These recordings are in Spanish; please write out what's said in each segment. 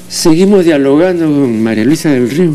Seguimos dialogando con María Luisa del Río.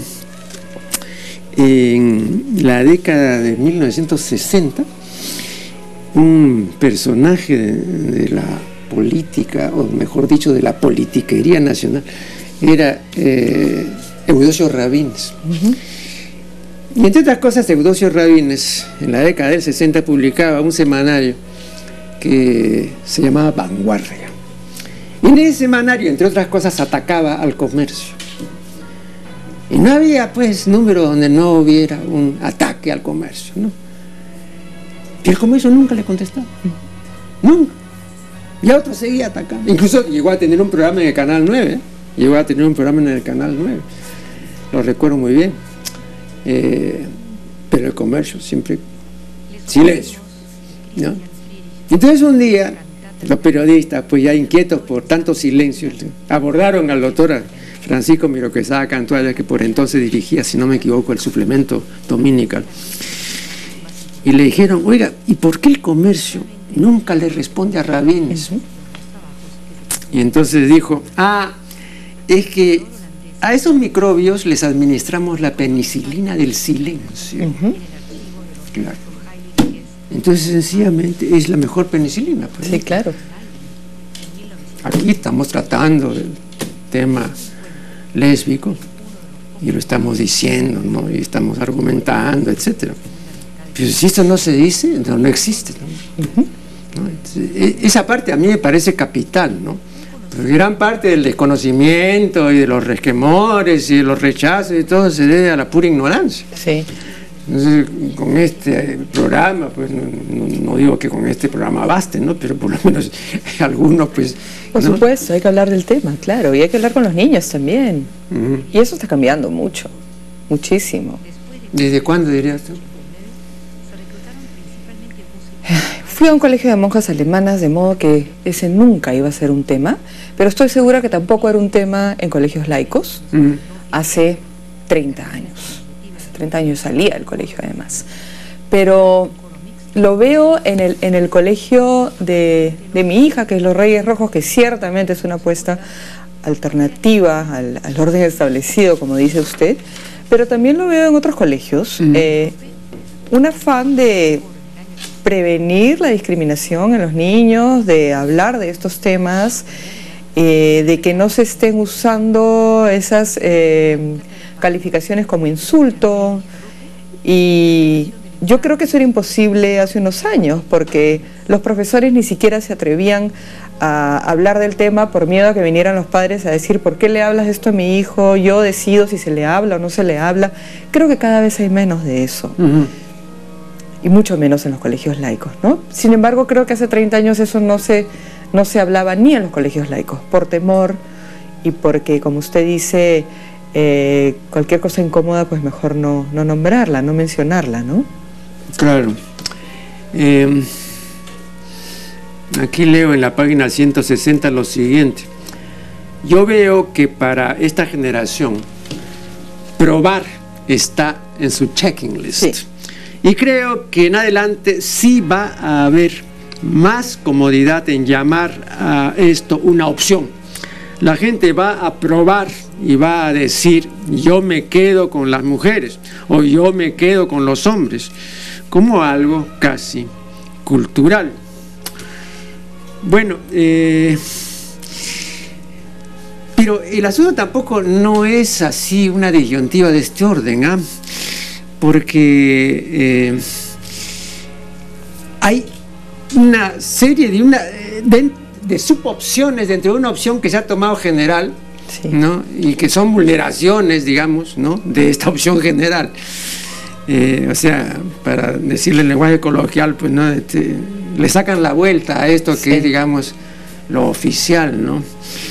En la década de 1960, un personaje de la política, o mejor dicho, de la politiquería nacional, era Eudoxio Rabines. Y entre otras cosas, Eudoxio Rabines, en la década del 60, publicaba un semanario que se llamaba Vanguardia. Y en ese semanario, entre otras cosas, atacaba al comercio. Y no había, pues, número donde no hubiera un ataque al comercio, ¿no? Y el comercio nunca le contestaba. Nunca. Y a otro seguía atacando. Incluso llegó a tener un programa en el Canal 9. Llegó a tener un programa en el Canal 9. Lo recuerdo muy bien. Pero el comercio siempre silencio, ¿no? Entonces un día los periodistas, pues ya inquietos por tanto silencio, abordaron al doctor Francisco Miro Quesada Cantuaya, que por entonces dirigía, si no me equivoco, el suplemento dominical, y le dijeron: oiga, ¿y por qué el comercio nunca le responde a Rabines? Y entonces dijo: es que a esos microbios les administramos la penicilina del silencio. Claro. Entonces, sencillamente, es la mejor penicilina. Pues, sí, claro. Aquí estamos tratando del tema lésbico y lo estamos diciendo, ¿no? Y estamos argumentando, etcétera. Pero si esto no se dice, no existe, ¿no? ¿No? Entonces, esa parte a mí me parece capital, ¿no? Porque gran parte del desconocimiento y de los resquemores y de los rechazos y todo se debe a la pura ignorancia. Sí. Entonces, con este programa, pues no digo que con este programa baste, ¿no? Pero por lo menos algunos, pues... Por supuesto, hay que hablar del tema, claro, y hay que hablar con los niños también. Y eso está cambiando mucho, muchísimo. ¿Desde cuándo dirías tú? Fui a un colegio de monjas alemanas, de modo que ese nunca iba a ser un tema, pero estoy segura que tampoco era un tema en colegios laicos hace 30 años. 30 años salía del colegio además, pero lo veo en el colegio de mi hija, que es los Reyes Rojos, que ciertamente es una apuesta alternativa al orden establecido, como dice usted, pero también lo veo en otros colegios, un afán de prevenir la discriminación en los niños, de hablar de estos temas, de que no se estén usando esas calificaciones como insulto, y yo creo que eso era imposible hace unos años porque los profesores ni siquiera se atrevían a hablar del tema por miedo a que vinieran los padres a decir: ¿por qué le hablas esto a mi hijo? Yo decido si se le habla o no se le habla. Creo que cada vez hay menos de eso, y mucho menos en los colegios laicos, ¿no? Sin embargo, creo que hace 30 años eso no se hablaba ni en los colegios laicos, por temor y porque, como usted dice, cualquier cosa incómoda, pues mejor no nombrarla, no mencionarla, ¿no? Claro. Aquí leo en la página 160 lo siguiente: yo veo que para esta generación probar está en su checking list, sí. Y creo que en adelante sí va a haber más comodidad en llamar a esto una opción. La gente va a probar y va a decir: yo me quedo con las mujeres o yo me quedo con los hombres, como algo casi cultural. Bueno, pero el asunto tampoco no es así una disyuntiva de este orden, porque hay una serie de subopciones dentro de una opción que se ha tomado general, sí, ¿no? Y que son vulneraciones, digamos, ¿no?, de esta opción general. O sea, para decirle en lenguaje coloquial, pues, ¿no?, le sacan la vuelta a esto que, sí, es, digamos, lo oficial, ¿no?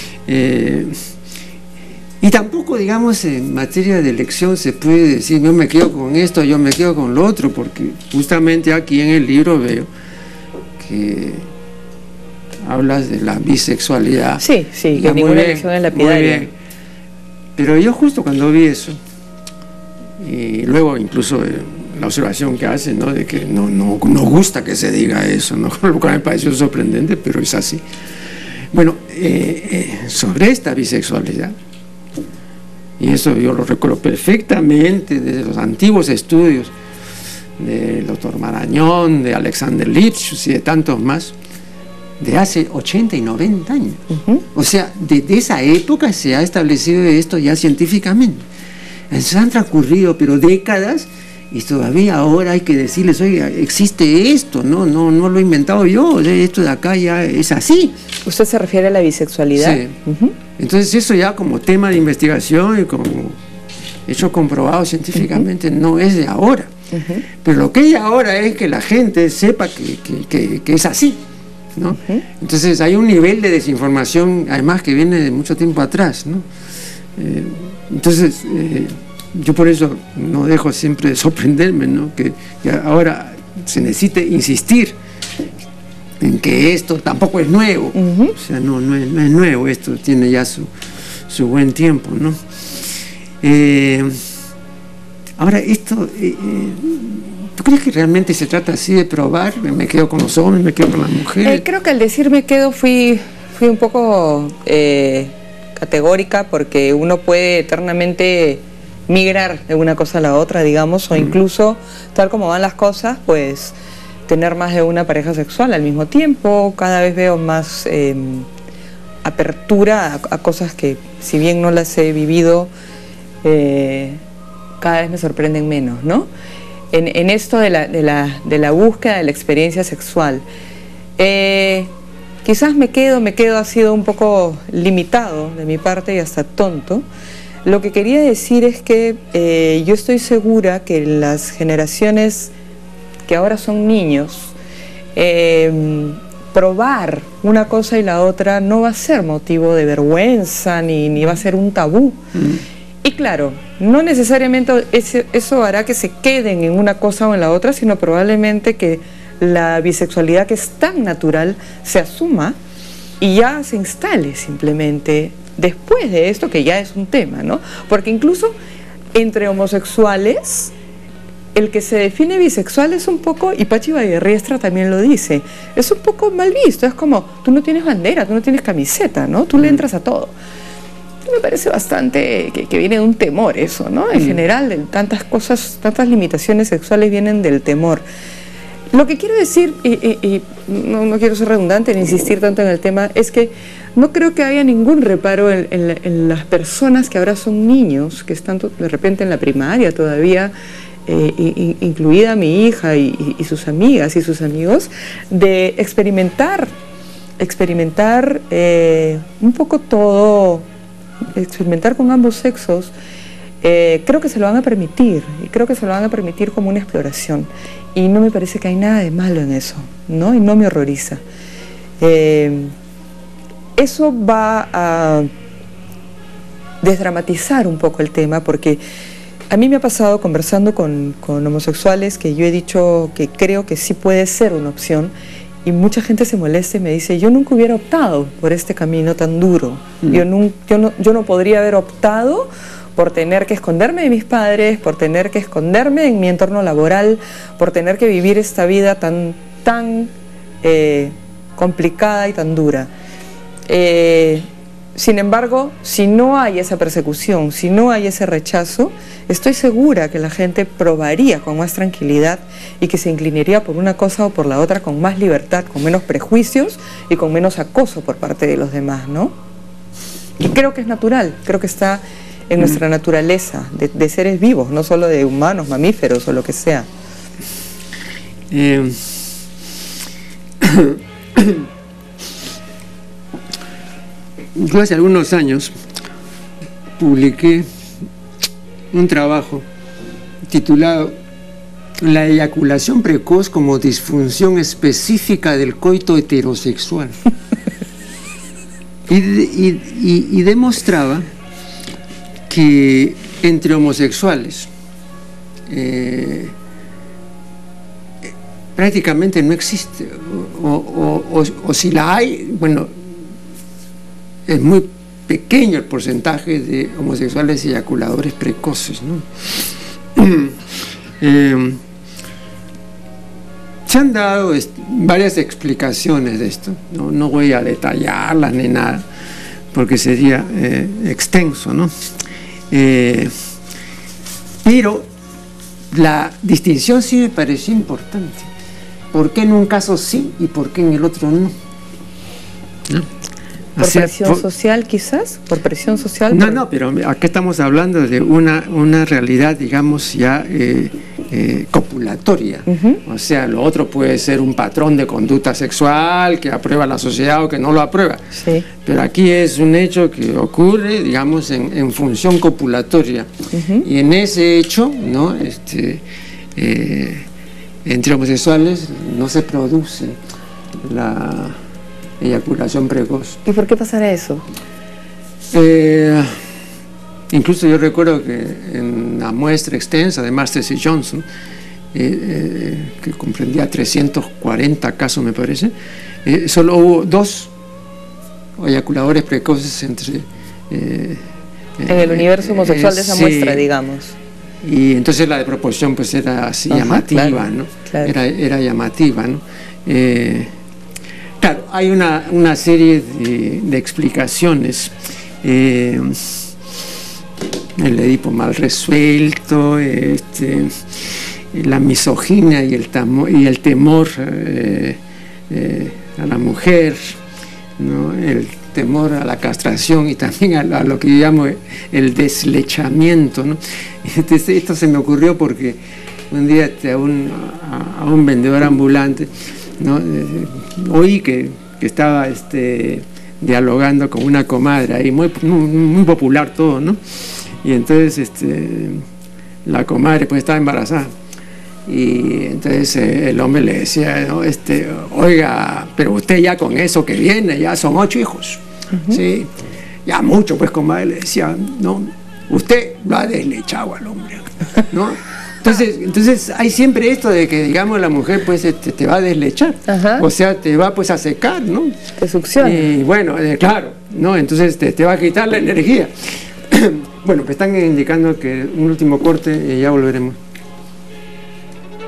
Y tampoco, digamos, en materia de elección se puede decir: yo me quedo con esto, yo me quedo con lo otro, porque justamente aquí en el libro veo que hablas de la bisexualidad. Sí, sí, que ninguna elección es lapidaria. Muy bien. Pero yo justo cuando vi eso, y luego incluso la observación que hacen, ¿no?, de que no gusta que se diga eso, ¿no?, lo cual me pareció sorprendente, pero es así. Bueno, sobre esta bisexualidad, Y eso yo lo recuerdo perfectamente desde los antiguos estudios del doctor Marañón, de Alexander Lipschutz y de tantos más, de hace 80 y 90 años. O sea, desde esa época se ha establecido esto ya científicamente. Entonces han transcurrido pero décadas y todavía ahora hay que decirles, oiga, existe esto, no lo he inventado yo, esto de acá ya es así. ¿Usted se refiere a la bisexualidad? Sí. Entonces eso ya como tema de investigación y como hecho comprobado científicamente no es de ahora. Pero lo que hay ahora es que la gente sepa que es así, ¿no? Entonces hay un nivel de desinformación además que viene de mucho tiempo atrás, ¿no? Entonces yo por eso no dejo siempre de sorprenderme, ¿no? Que ahora se necesite insistir en que esto tampoco es nuevo. O sea, no es nuevo, esto tiene ya su buen tiempo, ¿no? Ahora, esto, ¿tú crees que realmente se trata así de probar? ¿Me quedo con los hombres, me quedo con las mujeres? Creo que al decir me quedo fui un poco categórica, porque uno puede eternamente migrar de una cosa a la otra, digamos, o incluso, tal como van las cosas, pues tener más de una pareja sexual al mismo tiempo. Cada vez veo más apertura a cosas que, si bien no las he vivido, cada vez me sorprenden menos, ¿no? En esto de la búsqueda de la experiencia sexual, quizás me quedo ha sido un poco limitado de mi parte y hasta tonto. Lo que quería decir es que yo estoy segura que las generaciones que ahora son niños, probar una cosa y la otra no va a ser motivo de vergüenza ni va a ser un tabú. Y claro, no necesariamente eso hará que se queden en una cosa o en la otra, sino probablemente que la bisexualidad, que es tan natural, se asuma y ya se instale simplemente después de esto, que ya es un tema, ¿no? Porque incluso entre homosexuales, el que se define bisexual es un poco, y Pachi Vallerriestra también lo dice, es un poco mal visto. Es como, tú no tienes bandera, tú no tienes camiseta, ¿no? Tú le entras a todo. Me parece bastante que viene de un temor eso, ¿no? En general, tantas cosas, tantas limitaciones sexuales vienen del temor. Lo que quiero decir, y no quiero ser redundante ni insistir tanto en el tema, es que no creo que haya ningún reparo en las personas que ahora son niños, que están de repente en la primaria todavía, incluida mi hija y sus amigas y sus amigos, de experimentar un poco todo, experimentar con ambos sexos. Creo que se lo van a permitir, y creo que se lo van a permitir como una exploración, y no me parece que hay nada de malo en eso, ¿no? Y no me horroriza. Eso va a desdramatizar un poco el tema, porque a mí me ha pasado conversando con homosexuales que yo he dicho que creo que sí puede ser una opción, y mucha gente se molesta y me dice, yo nunca hubiera optado por este camino tan duro. Yo no podría haber optado por tener que esconderme de mis padres, por tener que esconderme en mi entorno laboral, por tener que vivir esta vida tan complicada y tan dura. Sin embargo, si no hay esa persecución, si no hay ese rechazo, estoy segura que la gente probaría con más tranquilidad y que se inclinaría por una cosa o por la otra con más libertad, con menos prejuicios y con menos acoso por parte de los demás, ¿no? Y creo que es natural, creo que está en nuestra naturaleza de seres vivos, no solo de humanos, mamíferos o lo que sea. Yo hace algunos años publiqué un trabajo titulado La eyaculación precoz como disfunción específica del coito heterosexual. Y demostraba que entre homosexuales prácticamente no existe, o si la hay, bueno, es muy pequeño el porcentaje de homosexuales eyaculadores precoces, ¿no? Se han dado varias explicaciones de esto, no voy a detallarlas ni nada, porque sería extenso, ¿no? Pero la distinción sí me pareció importante. ¿Por qué en un caso sí y por qué en el otro no? ¿No? ¿Por presión social quizás? ¿Por presión social? No, pero aquí estamos hablando de una realidad, digamos, ya copulatoria. O sea, lo otro puede ser un patrón de conducta sexual que aprueba la sociedad o que no lo aprueba. Sí. Pero aquí es un hecho que ocurre, digamos, en función copulatoria. Y en ese hecho, ¿no? Entre homosexuales no se produce la eyaculación precoz. ¿Y por qué pasará eso? Incluso yo recuerdo que en la muestra extensa de Masters y Johnson, que comprendía 340 casos, me parece, solo hubo 2 eyaculadores precoces entre... en el universo homosexual de esa muestra, digamos. Y entonces la de proporción pues era así, llamativa, claro, ¿no? Claro. Era llamativa, ¿no? Claro, hay una serie de explicaciones. El Edipo mal resuelto, la misoginia y el temor a la mujer, ¿no? El temor a la castración y también a lo que yo llamo el deslechamiento, ¿no? Entonces, esto se me ocurrió porque un día a un vendedor ambulante, ¿no? Oí que estaba dialogando con una comadre ahí, muy popular todo, ¿no? Y entonces la comadre pues estaba embarazada y entonces el hombre le decía, ¿no? Oiga, pero usted ya con eso que viene, ya son 8 hijos, ¿sí? Ya mucho, pues comadre, le decía, ¿no? Usted lo ha deslechado al hombre, ¿no? Entonces hay siempre esto de que, digamos, la mujer pues te va a deslechar. O sea, te va pues a secar, ¿no? Te succiona. Y bueno, claro, ¿no? Entonces te va a quitar la energía. Bueno, me están indicando que un último corte y ya volveremos.